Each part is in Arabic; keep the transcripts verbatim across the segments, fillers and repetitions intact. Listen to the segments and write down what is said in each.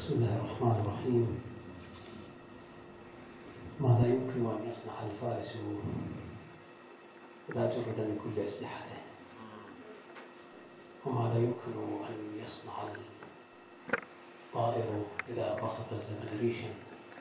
بسم الله الرحمن الرحيم. ماذا يمكن أن يصنع الفارس إذا جرد من كل أسلحته؟ وماذا يمكن أن يصنع الطائر إذا قصف الزمن ريشا؟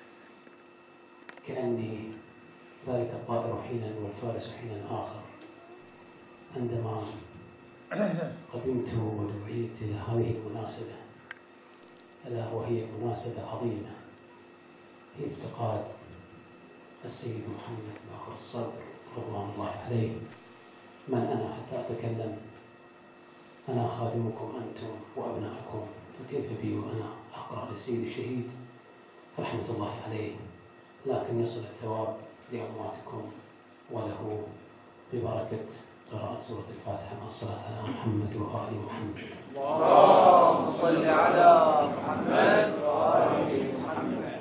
كأني ذلك الطائر حينا والفارس حينا آخر. عندما قدمت ودعيت إلى هذه المناسبة، ألا وهي مناسبة عظيمة، هي افتقاد السيد محمد باقر الصدر رضوان الله عليه. من أنا حتى أتكلم؟ أنا خادمكم أنتم وأبنائكم، فكيف بي وأنا أقرأ للسيد الشهيد رحمة الله عليه؟ لكن يصل الثواب لأمواتكم وله ببركة قراءة سورة الفاتحة مع الصلاة على محمد وآل محمد. اللهم صل على محمد وآل محمد.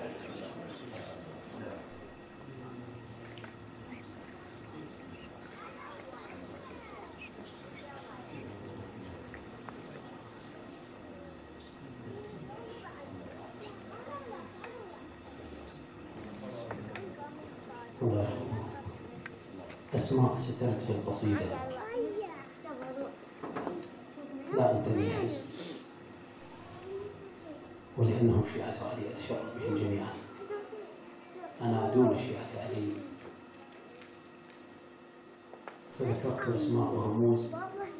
أسماء سترت في القصيدة. لا أنتمي حزب، ولأنهم شيعة علي أتشرف بهم جميعا. أنا دون شيعة علي، فذكرت أسماء ورموز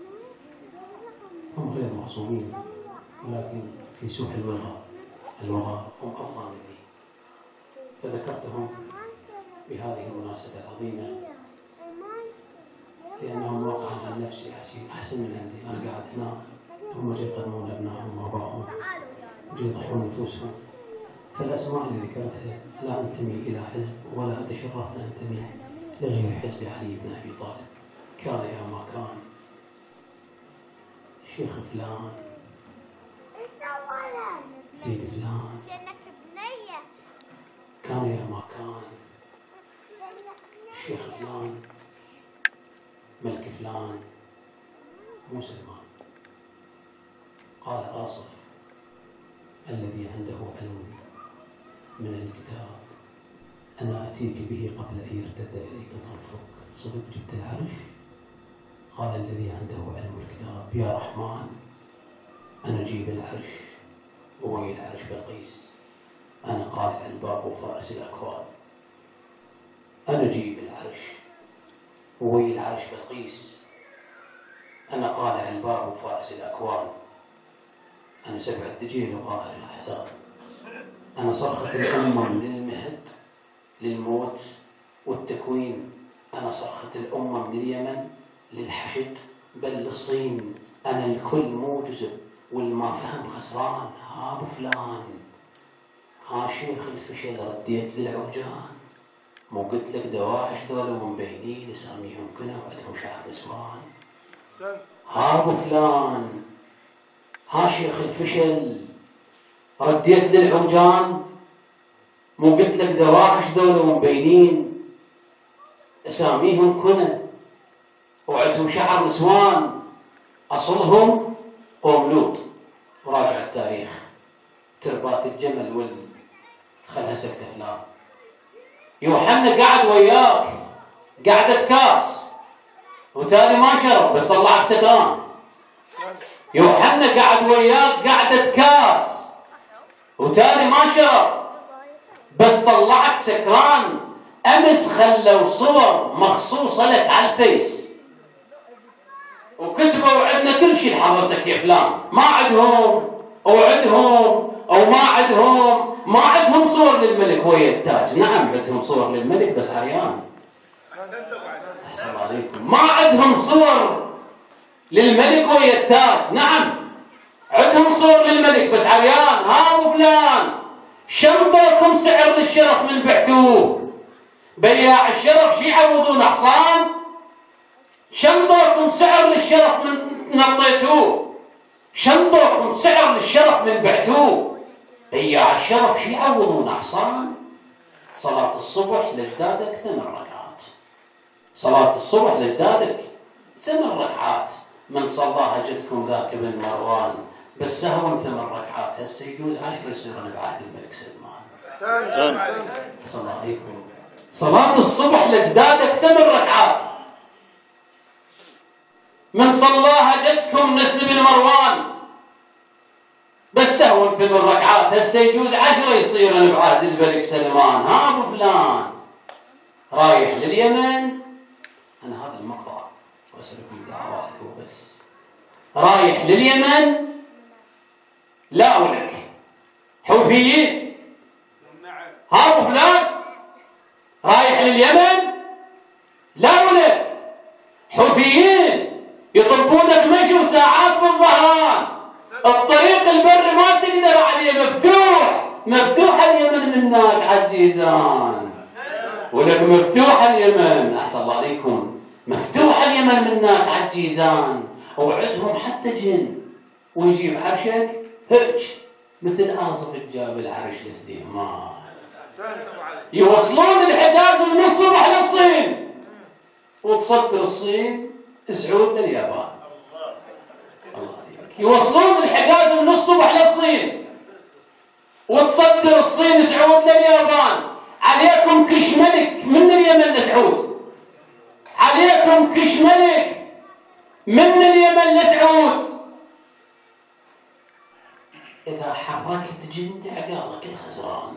هم غير معصومين، ولكن في سوح الوغى الوغى هم أفضل مني، فذكرتهم بهذه المناسبة العظيمة لأنهم واقعا عن نفسي أحسن من عندي. أنا قاعد هنا، هم جاي يقدمون أبنائهم وآبائهم وجاي يضحون نفوسهم. فالأسماء اللي ذكرتها لا أنتمي إلى حزب ولا أتشرف أن أنتمي لغير حزب علي بن أبي طالب. كان يا ما كان شيخ فلان سيد فلان، كان يا ما كان شيخ فلان ملك فلان مو سلمان. قال آصف الذي عنده علم من الكتاب أنا أتيك به قبل أن يرتد إليك طرفك. صدق جبت العرش؟ قال الذي عنده علم الكتاب يا رحمن أنا أجيب العرش ووي العرش بلقيس. أنا قالع الباب وفارس الأكوان. أنا أجيب العرش ووي العرش بلقيس. أنا قالع الباب وفارس الأكوان. أنا سبع الدجيل وقاهر الأحزان. أنا صرخة الأمة من المهد للموت والتكوين. أنا صرخة الأمة من اليمن للحشد بل للصين. أنا الكل موجز والما فهم خسران. ها أبو فلان، ها شيخ الفشل رديت للعوجان. مو قلت لك دواعش ذولا ومبينين اساميهم كنا وعدهم شعب نسوان. ها ابو فلان، ها شيخ الفشل رديت للعوجان. مو قلت لك دواعش ذولا ومبينين اساميهم كنا وعدهم شعب نسوان. اصلهم قوم لوط. وراجع التاريخ تربات الجمل وال خلها سكتة فلان. يوحنا قعد وياك قعدة كاس وتالي ما شرب بس طلعك سكران. يوحنا قعد وياك قعدة كاس وتالي ما شرب بس طلعك سكران. أمس خلوا صور مخصوصة لك على الفيس وكتبوا عندنا كل شيء لحضرتك يا فلان. ما عندهم أو عندهم أو ما عندهم ما عندهم صور للملك ويا التاج. نعم عندهم صور للملك بس عريان. أحسن عليكم. ما عندهم صور للملك ويا التاج. نعم عندهم صور للملك بس عريان. ها أبو فلان، شنطكم سعر للشرف من بعتوه. بياع الشرف شي يعوضون حصان. شنطكم سعر للشرف من نطيتوه. شنطكم سعر للشرف من بعتوه. بياع الشرف شي يعوضون حصان. صلاة الصبح لجدادك ثمان ركعات. صلاة الصبح لجدادك ثمان ركعات. من صلاها جدكم ذاك بن مروان بس سهوا ثمان ركعات، هسه يجوز عشر يصيرون بعهد الملك سلمان. صلى الله عليكم. صلاة الصبح لأجدادك ثمان ركعات من صلاها جدكم نسل بن مروان، بس سهوا ثمان ركعات، هسه يجوز عشرة يصيرون بعهد الملك سلمان. ها ابو فلان رايح لليمن، انا هذا المقطع واسالكم دعوات وبس، رايح لليمن لا ولك حوثيين. ها ابو فلان رايح لليمن لا ولك حوثيين يطلبونك مشي ساعات بالظهران، الطريق البر ما تقدر عليه، مفتوح مفتوح اليمن منك عالجيزان، ولك مفتوح اليمن. احسن الله عليكم، مفتوح اليمن منك عالجيزان، وعدهم حتى جن ويجيب عرشك هج مثل آصف الجاب العرش لسليمان، يوصلون الحجاز من الصبح للصين وتصدر الصين سعود لليابان. الله عليك. يوصلون الحجاز من الصبح للصين وتصدر الصين سعود لليابان. عليكم كش ملك من اليمن لسعود، عليكم كش ملك من اليمن لسعود. إذا حركت جند عقالك الخزران،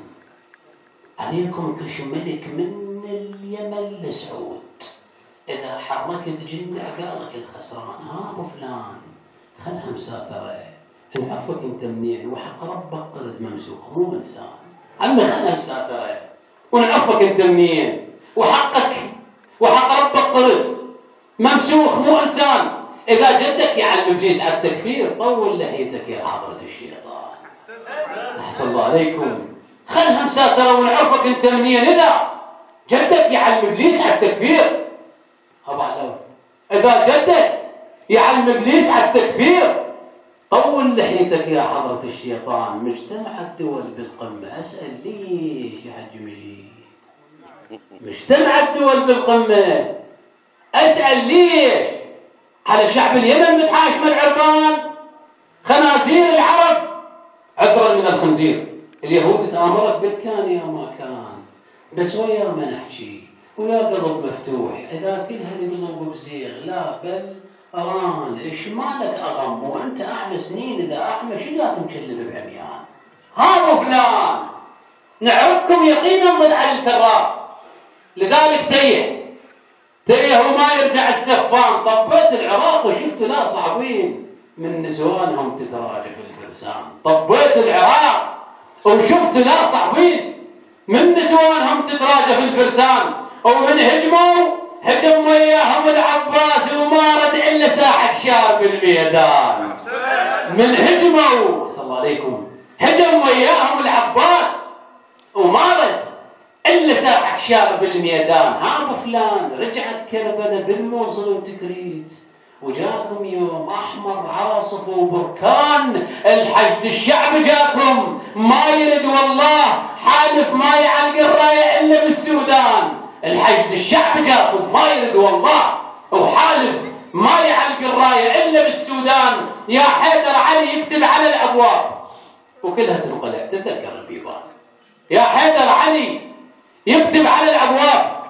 عليكم كش ملك من اليمن لسعود. إذا حركت جند عقالك الخسران. ها أبو فلان خلها مساترة، نعرفك أنت منين، وحق ربك قرد ممسوخ مو إنسان. عمي خلها مساترة ونعرفك أنت منين، وحقك وحق ربك قرد ممسوخ مو إنسان. إذا جدك يعلم إبليس على التكفير، طول لحيتك يا حضرة الشيطان. أحسن الله عليكم. خلها مساترة ونعرفك أنت منين. إذا جدك يعلم إبليس على التكفير، أبو علو، إذا جدك يعلم إبليس على التكفير، طول لحيتك يا حضرة الشيطان. مجتمع الدول بالقمة، أسأل ليش يا حج مجيد؟ مجتمع الدول بالقمة، أسأل ليش؟ على شعب اليمن متحاشم العربان، خنازير العرب عذرا من الخنزير. اليهود تآمرت بالكان يا ما كان، بس ويا ما نحكي ويا قلب مفتوح. إذا كل هالقلوب بزيغ لا بل أران، إيش مالك أغم وأنت أعمى سنين؟ إذا أعمى شو لا تنكلب بعميان؟ ها أبو فلان نعرفكم يقينا ضد علي الكرار، لذلك تيه تيه وما يرجع السفان. طبيت العراق وشفت لا صعبين من نسوانهم تتراجف الفرسان. طبيت العراق وشفت لا صعبين من نسوانهم تتراجف الفرسان، ومن هجموا هجم وياهم العباس وما رد الا ساحة شار بالميدان. من هجموا صلى الله عليكم هجم وياهم العباس وما رد الا ساحة شار بالميدان. ها ابو فلان رجعت كربلاء بالموصل وتكريت، وجاكم يوم احمر عاصف وبركان. الحشد الشعب جاكم ما يرد والله، حالف ما يعلق الرايه الا بالسودان. الحشد الشعب جاكم ما يرد والله، وحالف ما يعلق الرايه الا بالسودان. يا حيدر علي يكتب على الابواب وكلها تنقلع، تتذكر البيبان. يا حيدر علي يكتب على الابواب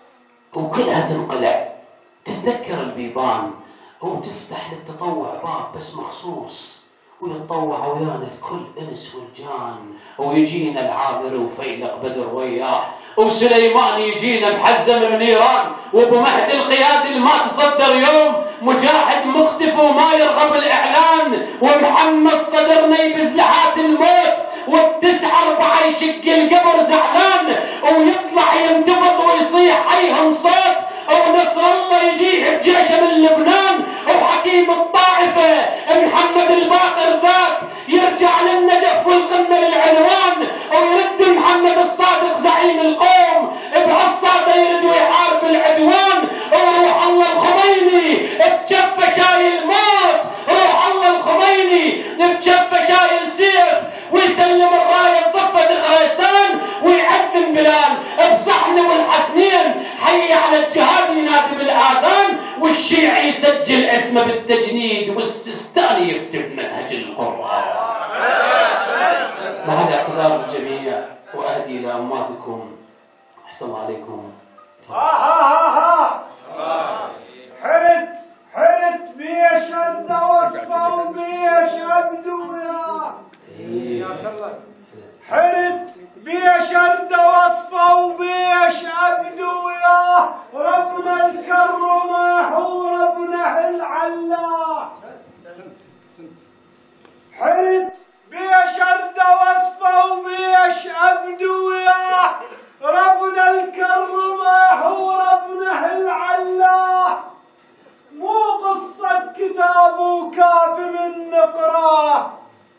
وكلها تنقلع، تتذكر البيبان. وتفتح للتطوع باب بس مخصوص، ويتطوع ويانا الكل انس والجان. ويجينا العامر وفيلق بدر وياه، وسليمان يجينا محزم من ايران، وابو مهدي القيادي اللي ما تصدر يوم، مجاهد مختفي وما يرغب الاعلان. ومحمد صدرنا يبزلحات الموت، والتسعة أربعة يشق القبر زعلان، ويطلع ينتفض ويصيح حيهم صوت. ونصر الله يجيه بجيشه من لبنان، وحكيم الطائفة محمد الباقر ذاك يرجع للنجف والقمة للعنوان، ويرد محمد الصادق زعيم القوم بعصاته يرد ويحارب العدوان. وروح الله الخميني بجفه شايل موت، روح الله الخميني بجفه شايل سيف، ويسلم الرايه بضفه خريسان، ويعذن بلال بصحن والحسنين. حي على الجهاد ينادي بالاذان، والشيعي يسجل اسمه بالتجنيد والسيستاني يفتح منهج القرآن. بعد اعتذار الجميع وأهدي إلى أمواتكم. أحسن الله عليكم. ها ها ها ها حرت حرت بيش أنت وصفة وبيش أبدو يا حرت بيش أنت وصفة وبيش أبدو يا ربنا الكرمه وربنا العلا. حرت بيش أنت وصفة وبيش أبدو يا ربنا الكرمه وربنا العلا. مو قصة كتاب وكاف من نقراه،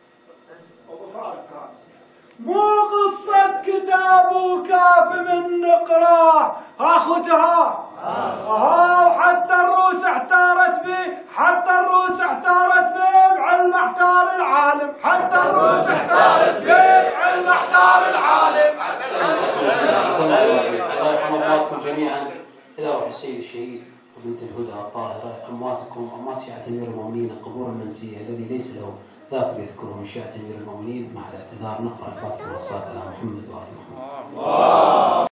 مو قصة كتاب وكاف من نقراه. اخذها ها وحتى الروس احتارت بي، حتى الروس احتارت بي بعلم احتار العالم، حتى الروس احتارت بي بعلم احتار العالم. الله يرحم أمواتكم جميعا. إلى روح السيد الشهيد وبنت الهدى الطاهرة. أمواتكم أموات شيعة أمير المؤمنين القبور المنسية الذي ليس له ذاكر يذكره من شيعة أمير المؤمنين. مع الاعتذار نقرأ الفاتحة والصلاة على محمد وآل محمد.